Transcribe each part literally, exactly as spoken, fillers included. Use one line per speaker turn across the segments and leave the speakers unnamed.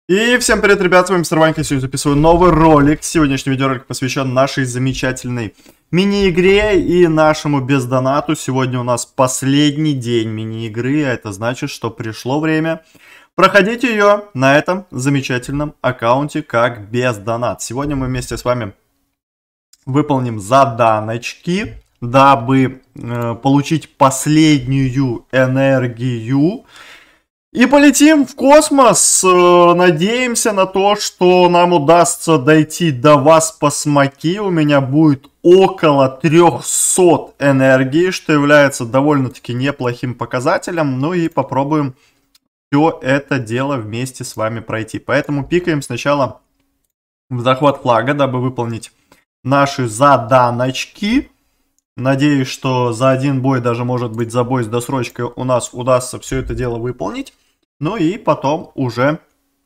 И всем привет, ребят, с вами Мистер Ванька. Сегодня записываю новый ролик. Сегодняшний видеоролик посвящен нашей замечательной мини-игре и нашему бездонату. Сегодня у нас последний день мини-игры, а это значит, что пришло время проходить ее на этом замечательном аккаунте как бездонат. Сегодня мы вместе с вами выполним заданочки, дабы э, получить последнюю энергию. И полетим в космос. Надеемся на то, что нам удастся дойти до вас по смоки. У меня будет около трёхсот энергии, что является довольно-таки неплохим показателем. Ну и попробуем все это дело вместе с вами пройти. Поэтому пикаем сначала в захват флага, дабы выполнить наши заданочки. Надеюсь, что за один бой, даже может быть за бой с досрочкой, у нас удастся все это дело выполнить. Ну и потом уже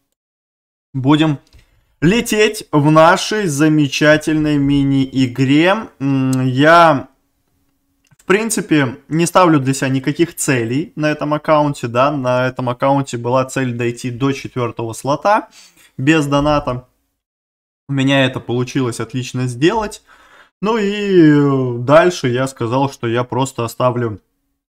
будем лететь в нашей замечательной мини-игре. Я, в принципе, не ставлю для себя никаких целей на этом аккаунте, да. На этом аккаунте была цель дойти до четвертого слота без доната. У меня это получилось отлично сделать. Ну и дальше я сказал, что я просто оставлю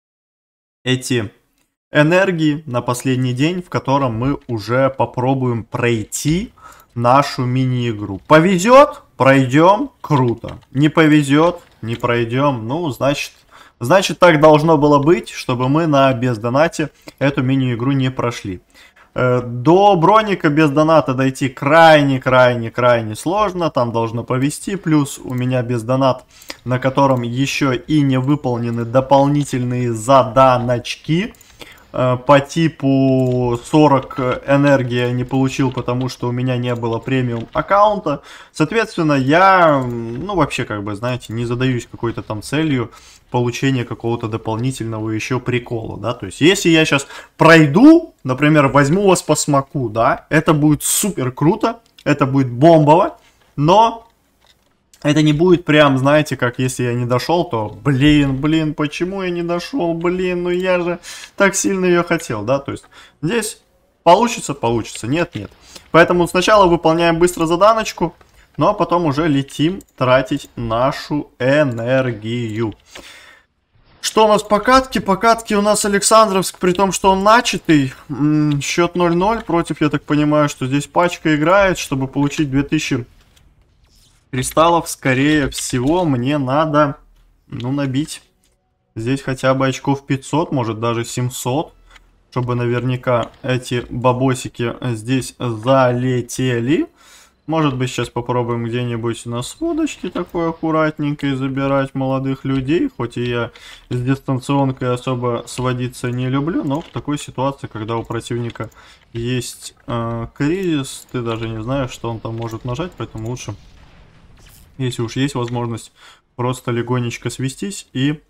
эти энергии на последний день, в котором мы уже попробуем пройти нашу мини-игру. Повезет, пройдем, круто. Не повезет, не пройдем, ну, значит, значит так должно было быть, чтобы мы на бездонате эту мини-игру не прошли. До броника без доната дойти крайне-крайне-крайне сложно, там должно повезти, плюс у меня бездонат, на котором еще и не выполнены дополнительные заданочки. По типу сорок энергии я не получил, потому что у меня не было премиум аккаунта. Соответственно, я, ну, вообще, как бы, знаете, не задаюсь какой-то там целью получения какого-то дополнительного еще прикола, да. То есть, если я сейчас пройду, например, возьму вас по смоку, да, это будет супер круто, это будет бомбово, но это не будет прям, знаете, как если я не дошел, то, блин, блин, почему я не дошел, блин, ну я же так сильно ее хотел, да, то есть здесь получится, получится, нет, нет. Поэтому сначала выполняем быстро заданочку, ну а потом уже летим тратить нашу энергию. Что у нас по катке? По катке у нас Александровск, при том, что он начатый, счет ноль ноль против, я так понимаю, что здесь пачка играет, чтобы получить две тысячи кристаллов, скорее всего, мне надо, ну, набить здесь хотя бы очков пятьсот, может даже семьсот, чтобы наверняка эти бабосики здесь залетели. Может быть, сейчас попробуем где-нибудь на сводочке такой аккуратненькой забирать молодых людей, хоть и я с дистанционкой особо сводиться не люблю, но в такой ситуации, когда у противника есть э, кризис, ты даже не знаешь, что он там может нажать, поэтому лучше, если уж есть возможность, просто легонечко свестись и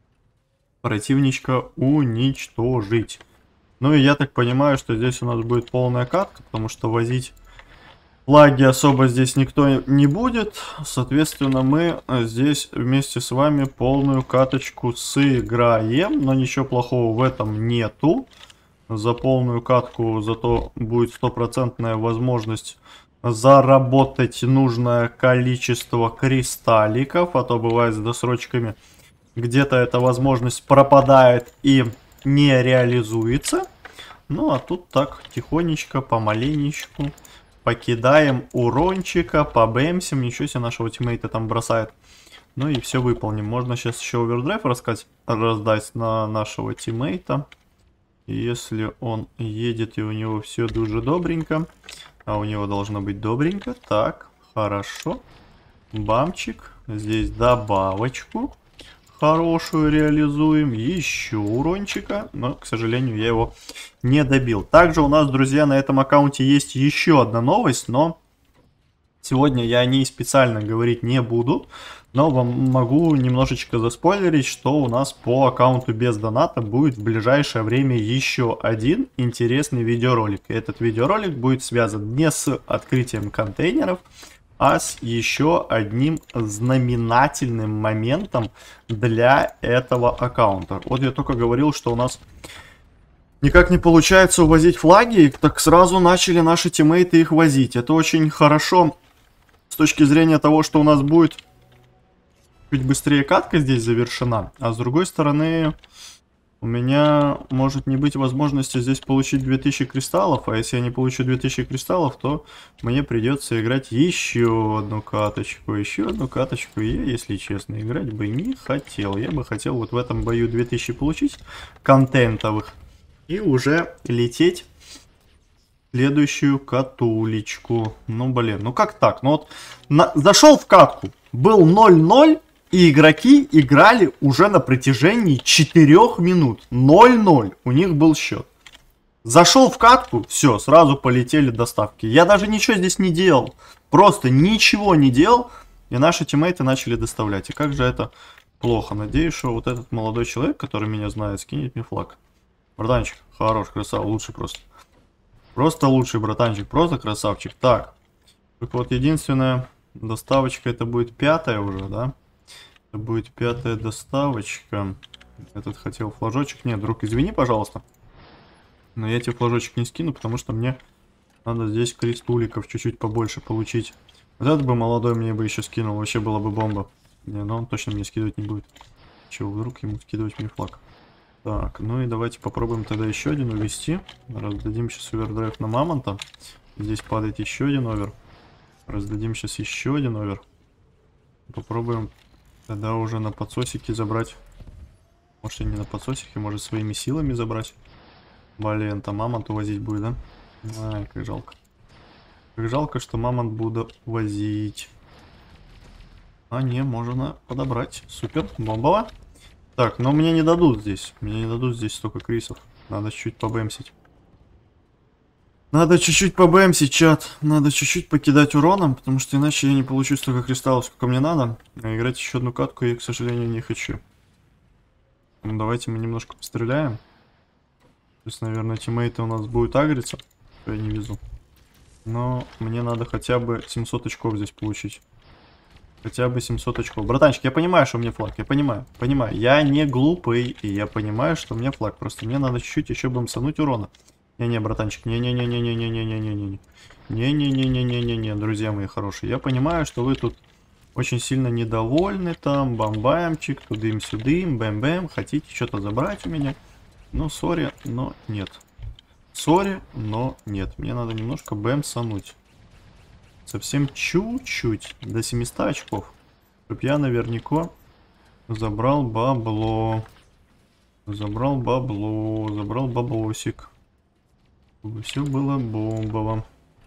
противничка уничтожить. Ну и я так понимаю, что здесь у нас будет полная катка, потому что возить флаги особо здесь никто не будет. Соответственно, мы здесь вместе с вами полную каточку сыграем. Но ничего плохого в этом нету. За полную катку зато будет стопроцентная возможность заработать нужное количество кристалликов, а то бывает с досрочками где-то эта возможность пропадает и не реализуется. Ну а тут так тихонечко, помаленечку покидаем урончика, побэмсим, ничего себе, нашего тиммейта там бросает. Ну и все выполним. Можно сейчас еще овердрайв рассказать, раздать на нашего тиммейта. Если он едет и у него все дуже добренько. А у него должно быть добренько. Так, хорошо. Бамчик. Здесь добавочку хорошую реализуем. Еще урончика. Но, к сожалению, я его не добил. Также у нас, друзья, на этом аккаунте есть еще одна новость. Но сегодня я о ней специально говорить не буду. Но вам могу немножечко заспойлерить, что у нас по аккаунту без доната будет в ближайшее время еще один интересный видеоролик. И этот видеоролик будет связан не с открытием контейнеров, а с еще одним знаменательным моментом для этого аккаунта. Вот я только говорил, что у нас Никак не получается увозить флаги, так сразу начали наши тиммейты их возить. Это очень хорошо с точки зрения того, что у нас будет чуть быстрее катка здесь завершена. А с другой стороны, у меня может не быть возможности здесь получить две тысячи кристаллов. А если я не получу две тысячи кристаллов, то мне придется играть еще одну каточку. Еще одну каточку. И я, если честно, играть бы не хотел. Я бы хотел вот в этом бою две тысячи получить контентовых. И уже лететь в следующую катулечку. Ну, блин, ну как так? Ну вот, на... зашел в катку, был ноль ноль, и игроки играли уже на протяжении четырёх минут. ноль ноль у них был счет. Зашел в катку, все, сразу полетели доставки. Я даже ничего здесь не делал. Просто ничего не делал, и наши тиммейты начали доставлять. И как же это плохо. Надеюсь, что вот этот молодой человек, который меня знает, скинет мне флаг. Братанчик, хорош, красава, лучший просто. Просто лучший, братанчик, просто красавчик. Так, только вот единственная доставочка, это будет пятая уже, да? Это будет пятая доставочка. Этот хотел флажочек. Нет, друг, извини, пожалуйста. Но я тебе флажочек не скину, потому что мне надо здесь кристуликов чуть-чуть побольше получить. Вот этот бы молодой мне бы еще скинул, вообще была бы бомба. Не, но он точно мне скидывать не будет. Чего, вдруг ему скидывать мне флаг? Так, ну и давайте попробуем тогда еще один увести. Раздадим сейчас овердрайв на мамонта. Здесь падает еще один овер. Раздадим сейчас еще один овер. Попробуем тогда уже на подсосике забрать. Может и не на подсосике, может своими силами забрать. Блин, там мамонт увозить будет, да? Ай, как жалко. Как жалко, что мамонт буду возить. А не, можно подобрать. Супер, бомбово. Так, но мне не дадут здесь. Мне не дадут здесь столько крисов. Надо чуть-чуть побэмсить. Надо чуть-чуть побэмсить, чат. Надо чуть-чуть покидать уроном, потому что иначе я не получу столько кристаллов, сколько мне надо. А играть еще одну катку я, к сожалению, не хочу. Ну, давайте мы немножко постреляем. То есть, наверное, тиммейты у нас будут агриться. Я не везу. Но мне надо хотя бы семьсот очков здесь получить. Хотя бы семьсот очков. Братанчик, я понимаю, что у меня флаг. Я понимаю, понимаю. Я не глупый, и я понимаю, что у меня флаг. Просто мне надо чуть-чуть еще бомсануть урона. Не-не, братанчик, не-не-не-не-не-не-не-не-не. Не-не-не-не-не-не-не, друзья мои хорошие. Я понимаю, что вы тут очень сильно недовольны. Там, бам-бамчик, тудым-сюдым, бэм-бэм. Хотите что-то забрать у меня? Ну, сори, но нет. Сори, но нет. Мне надо немножко бэмсануть. Совсем чуть-чуть, до семисот очков, чтоб я наверняка забрал бабло. Забрал бабло, забрал баблосик. Чтобы все было бомбово.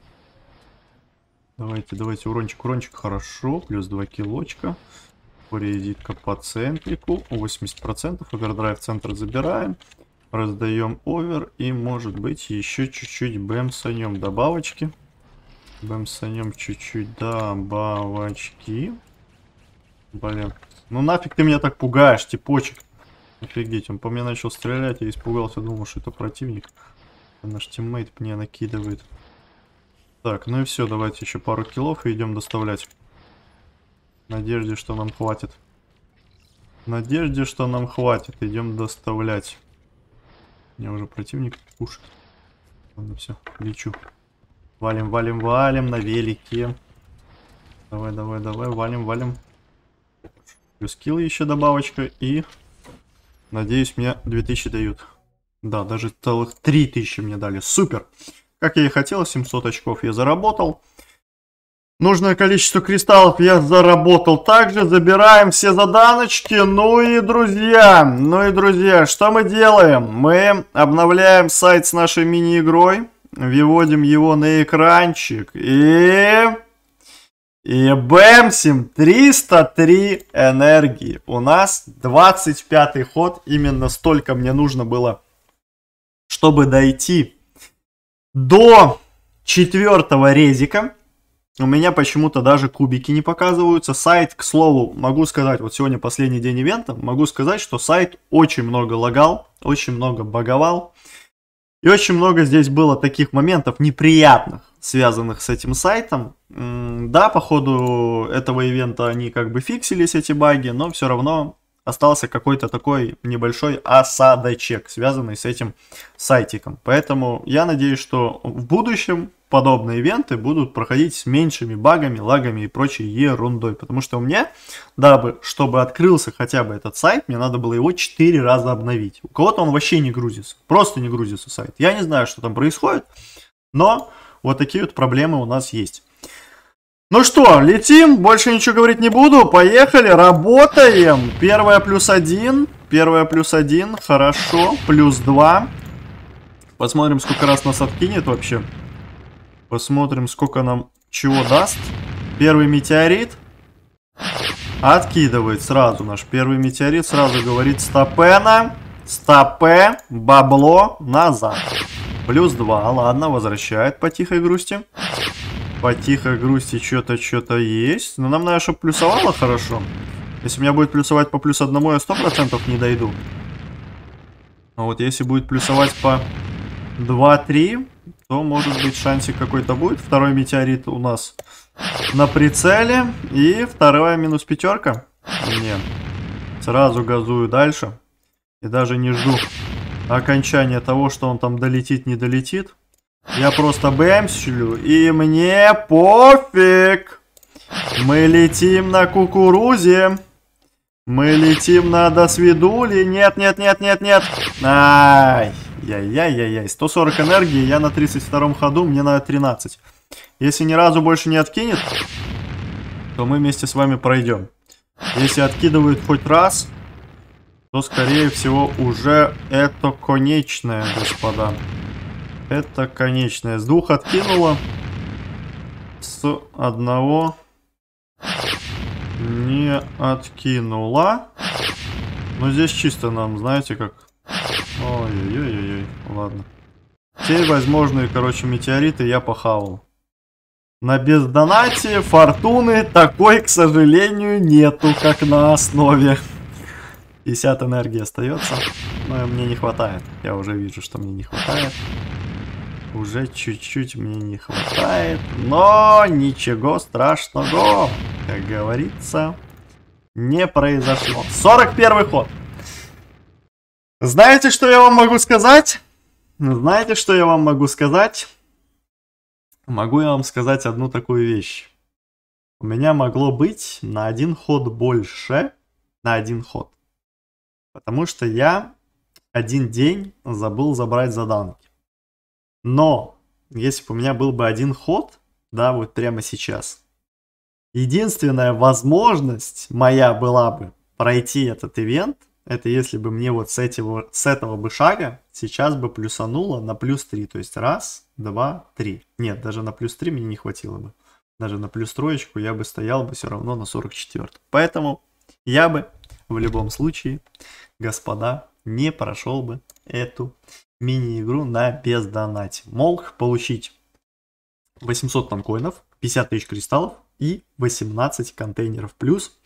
Давайте, давайте, урончик, урончик, хорошо. Плюс два килочка. Порезитка по центрику. восемьдесят процентов. Овердрайв центр забираем. Раздаем овер. И может быть еще чуть-чуть бэмсанем добавочки. Бэмсанем чуть-чуть добавочки. Блин. Ну нафиг ты меня так пугаешь, типочек. Офигеть, он по мне начал стрелять, я испугался, думал, что это противник. А наш тиммейт мне накидывает. Так, ну и все, давайте еще пару киллов и идем доставлять. В надежде, что нам хватит. В надежде, что нам хватит, идем доставлять. Меня уже противник пушит. Ладно, все, лечу. Валим, валим, валим на велике. Давай, давай, давай, валим, валим. Плюс скилл еще добавочка. И, надеюсь, мне две тысячи дают. Да, даже целых три тысячи мне дали. Супер. Как я и хотел, семьсот очков я заработал. Нужное количество кристаллов я заработал. Также забираем все заданочки. Ну и, друзья, ну и, друзья, что мы делаем? Мы обновляем сайт с нашей мини-игрой. Выводим его на экранчик и... И бэмсим, триста три энергии. У нас двадцать пятый ход. Именно столько мне нужно было, чтобы дойти до четвертого резика. У меня почему-то даже кубики не показываются. Сайт, к слову, могу сказать, вот сегодня последний день ивента, могу сказать, что сайт очень много лагал, очень много баговал. И очень много здесь было таких моментов неприятных, связанных с этим сайтом. Да, по ходу этого ивента они как бы фиксились, эти баги, но все равно остался какой-то такой небольшой осадочек, связанный с этим сайтиком. Поэтому я надеюсь, что в будущем подобные ивенты будут проходить с меньшими багами, лагами и прочей ерундой. Потому что у меня, дабы, чтобы открылся хотя бы этот сайт, мне надо было его четыре раза обновить. У кого-то он вообще не грузится, просто не грузится сайт. Я не знаю, что там происходит, но вот такие вот проблемы у нас есть. Ну что, летим, больше ничего говорить не буду, поехали, работаем. Первая плюс один, первая плюс один, хорошо, плюс два. Посмотрим, сколько раз нас откинет вообще. Посмотрим, сколько нам чего даст. Первый метеорит. Откидывает сразу наш первый метеорит, сразу говорит стопена, стопе, бабло, назад. Плюс два, ладно, возвращает по тихой грусти. По тихой грусти что-то, что-то есть. Но нам надо, чтобы плюсовало хорошо. Если у меня будет плюсовать по плюс одному, я сто процентов не дойду. А вот если будет плюсовать по два-три, то может быть шансик какой-то будет. Второй метеорит у нас на прицеле. И вторая минус пятерка. Нет. Сразу газую дальше. И даже не жду окончания того, что он там долетит, не долетит. Я просто бэмсчу, и мне пофиг. Мы летим на кукурузе. Мы летим на досвидули. Нет, нет, нет, нет, нет. Ай, яй-яй-яй-яй. сто сорок энергии, я на тридцать втором ходу, мне надо тринадцать. Если ни разу больше не откинет, то мы вместе с вами пройдем. Если откидывает хоть раз, то скорее всего уже это конечное, господа. Это конечное. С двух откинула. С одного не откинула. Но здесь чисто нам, знаете, как... Ой-ой-ой-ой. Ладно. Все возможные, короче, метеориты я похавал. На бездонате фортуны такой, к сожалению, нету, как на основе. пятьдесят энергии остается. Но мне не хватает. Я уже вижу, что мне не хватает. Уже чуть-чуть мне не хватает, но ничего страшного, как говорится, не произошло. сорок первый ход. Знаете, что я вам могу сказать? Знаете, что я вам могу сказать? Могу я вам сказать одну такую вещь. У меня могло быть на один ход больше, на один ход. Потому что я один день забыл забрать заданки. Но, если бы у меня был бы один ход, да, вот прямо сейчас, единственная возможность моя была бы пройти этот ивент, это если бы мне вот с этого, с этого бы шага сейчас бы плюсануло на плюс три. То есть раз, два, три. Нет, даже на плюс три мне не хватило бы. Даже на плюс троечку я бы стоял бы все равно на сорок четвёртом. Поэтому я бы в любом случае, господа, не прошел бы эту мини-игру на бездонате. Мог получить восемьсот там коинов, пятьдесят тысяч кристаллов и восемнадцать контейнеров плюс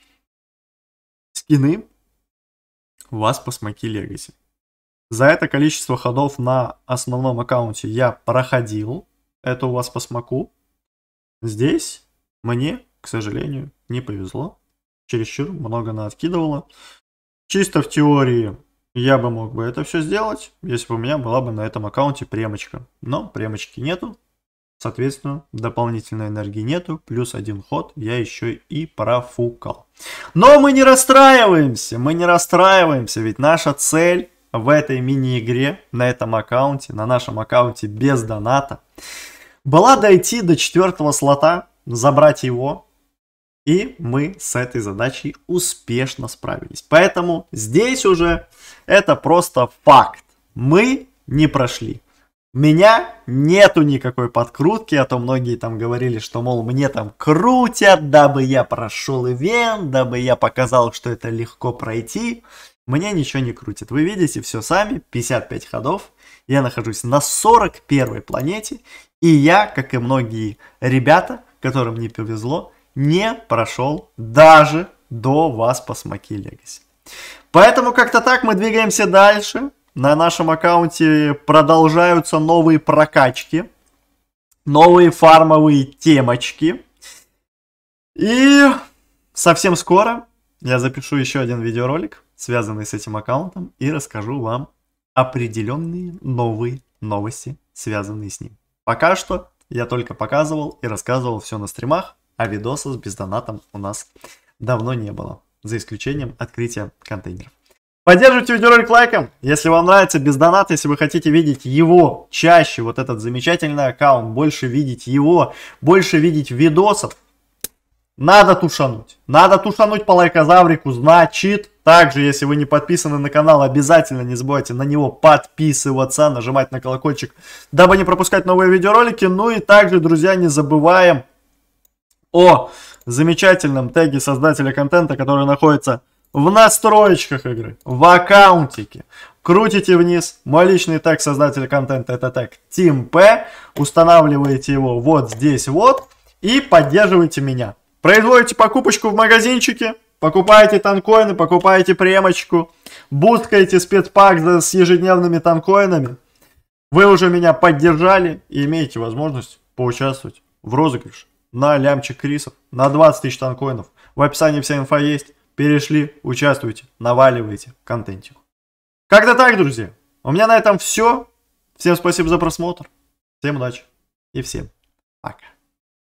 скины Васпасмоки Легаси. За это количество ходов на основном аккаунте я проходил эту Васпасмоку. Здесь мне, к сожалению, не повезло. Чересчур много наоткидывало. Чисто в теории я бы мог бы это все сделать, если бы у меня была бы на этом аккаунте премочка. Но премочки нету. Соответственно, дополнительной энергии нету. Плюс один ход я еще и профукал. Но мы не расстраиваемся. Мы не расстраиваемся. Ведь наша цель в этой мини-игре, на этом аккаунте, на нашем аккаунте без доната, была дойти до четвертого слота, забрать его. И мы с этой задачей успешно справились. Поэтому здесь уже это просто факт. Мы не прошли. У меня нету никакой подкрутки, а то многие там говорили, что, мол, мне там крутят, дабы я прошел ивент, дабы я показал, что это легко пройти. Мне ничего не крутит. Вы видите все сами, пятьдесят пять ходов. Я нахожусь на сорок первой планете. И я, как и многие ребята, которым не повезло, не прошел даже до Васпасмоки Легаси. Поэтому как-то так мы двигаемся дальше. На нашем аккаунте продолжаются новые прокачки, новые фармовые темочки. И совсем скоро, я запишу еще один видеоролик, связанный с этим аккаунтом, и расскажу вам определенные новые новости, связанные с ним. Пока что я только показывал и рассказывал все на стримах, а видоса с бездонатом у нас давно не было, за исключением открытия контейнеров. Поддерживайте видеоролик лайком, если вам нравится бездонат, если вы хотите видеть его чаще, вот этот замечательный аккаунт, больше видеть его, больше видеть видосов. Надо тушануть. Надо тушануть по лайкозаврику, значит. Также, если вы не подписаны на канал, обязательно не забывайте на него подписываться, нажимать на колокольчик, дабы не пропускать новые видеоролики. Ну и также, друзья, не забываем о замечательном теге создателя контента, который находится в настроечках игры, в аккаунтике. Крутите вниз, мой личный тег создателя контента, это тег TeamP. Устанавливаете его вот здесь вот и поддерживайте меня. Производите покупочку в магазинчике, покупаете танкоины, покупаете премочку, бусткаете спецпак с ежедневными танкоинами. Вы уже меня поддержали и имеете возможность поучаствовать в розыгрыше на лямчик крисов, на двадцать тысяч танкоинов. В описании вся инфа есть. Перешли, участвуйте, наваливайте контентик. Как-то так, друзья. У меня на этом все. Всем спасибо за просмотр. Всем удачи и всем пока.